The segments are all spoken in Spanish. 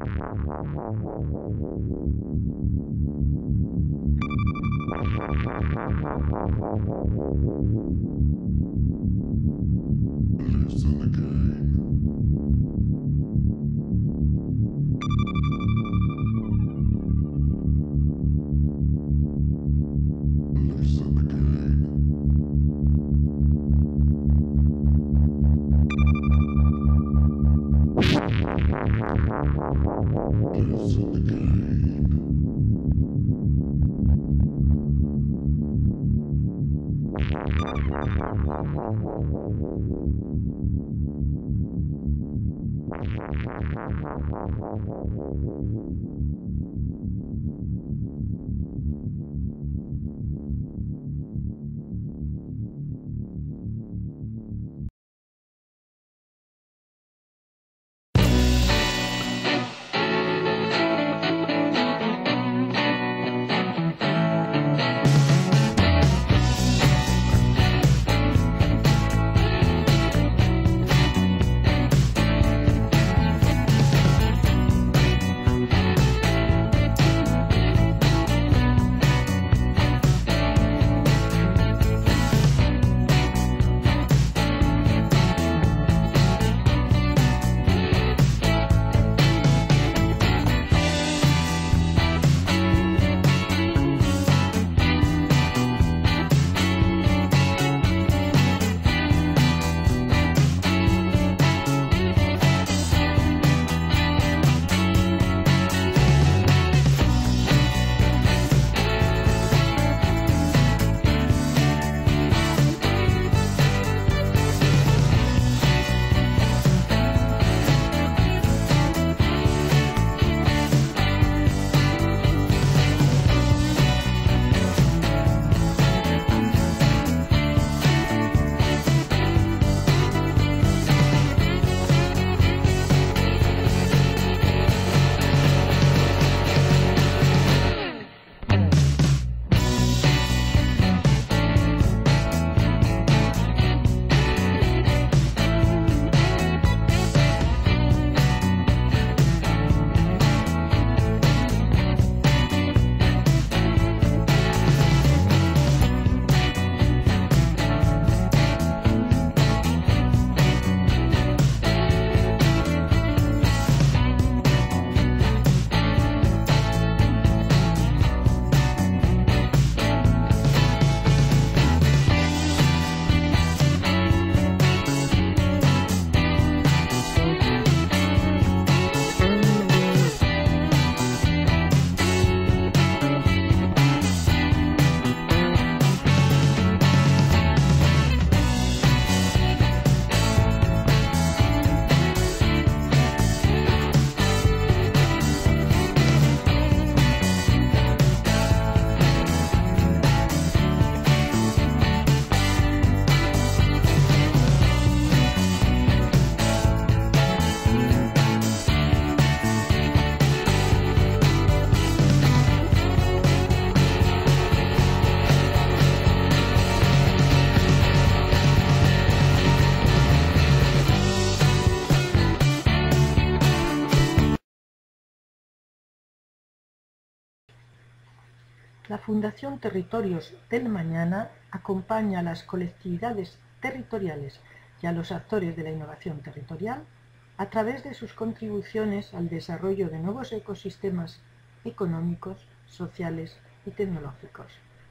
La Fundación Territorios del Mañana acompaña a las colectividades territoriales y a los actores de la innovación territorial a través de sus contribuciones al desarrollo de nuevos ecosistemas económicos, sociales y tecnológicos.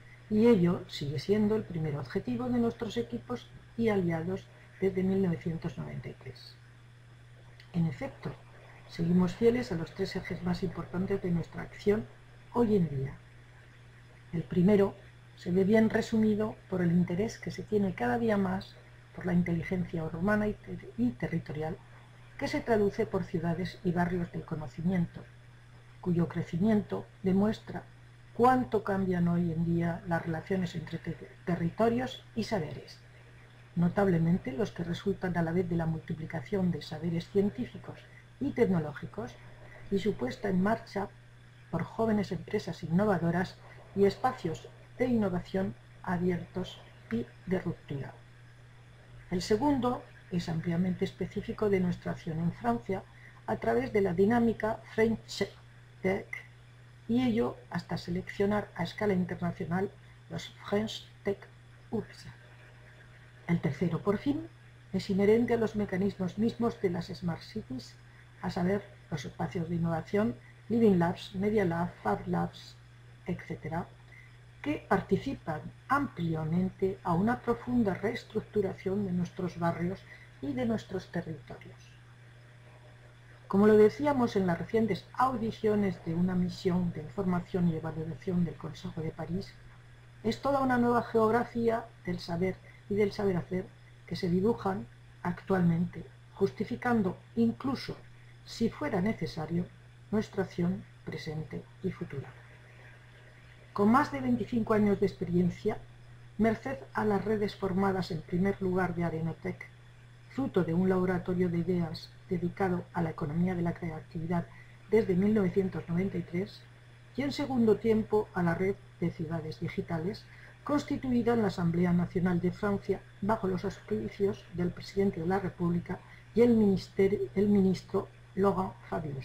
Y ello sigue siendo el primer objetivo de nuestros equipos y aliados desde 1993. En efecto, seguimos fieles a los tres ejes más importantes de nuestra acción hoy en día. El primero se ve bien resumido por el interés que se tiene cada día más por la inteligencia urbana y territorial, que se traduce por ciudades y barrios del conocimiento, cuyo crecimiento demuestra cuánto cambian hoy en día las relaciones entre territorios y saberes, notablemente los que resultan a la vez de la multiplicación de saberes científicos y tecnológicos y su puesta en marcha por jóvenes empresas innovadoras y espacios de innovación abiertos y de ruptura. El segundo es ampliamente específico de nuestra acción en Francia, a través de la dinámica French Tech, y ello hasta seleccionar a escala internacional los French Tech Hubs. El tercero, por fin, es inherente a los mecanismos mismos de las Smart Cities, a saber, los espacios de innovación, Living Labs, Media Lab, Fab Labs, etc., que participan ampliamente a una profunda reestructuración de nuestros barrios y de nuestros territorios. Como lo decíamos en las recientes audiciones de una misión de información y evaluación del Consejo de París, es toda una nueva geografía del saber y del saber hacer que se dibujan actualmente, justificando incluso, si fuera necesario, nuestra acción presente y futura. Con más de 25 años de experiencia, merced a las redes formadas en primer lugar de Arenotec, fruto de un laboratorio de ideas dedicado a la economía de la creatividad desde 1993, y en segundo tiempo a la red de ciudades digitales, constituida en la Asamblea Nacional de Francia bajo los auspicios del presidente de la República y el ministro Laurent Fabius.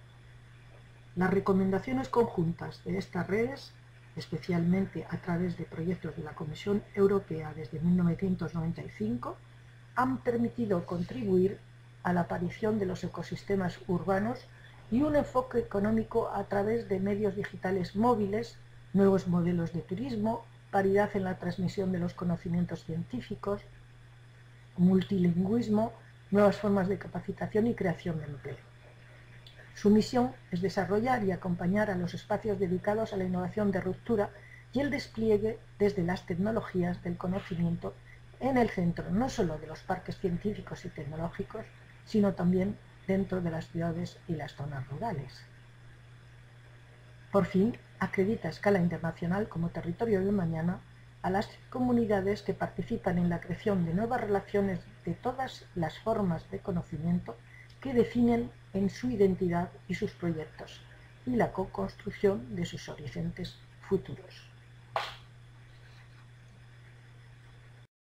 Las recomendaciones conjuntas de estas redes, especialmente a través de proyectos de la Comisión Europea desde 1995, han permitido contribuir a la aparición de los ecosistemas urbanos y un enfoque económico a través de medios digitales móviles, nuevos modelos de turismo, paridad en la transmisión de los conocimientos científicos, multilingüismo, nuevas formas de capacitación y creación de empleo. Su misión es desarrollar y acompañar a los espacios dedicados a la innovación de ruptura y el despliegue desde las tecnologías del conocimiento en el centro no solo de los parques científicos y tecnológicos, sino también dentro de las ciudades y las zonas rurales. Por fin, acredita a escala internacional como territorio del mañana a las comunidades que participan en la creación de nuevas relaciones de todas las formas de conocimiento que definen en su identidad y sus proyectos, y la co-construcción de sus horizontes futuros.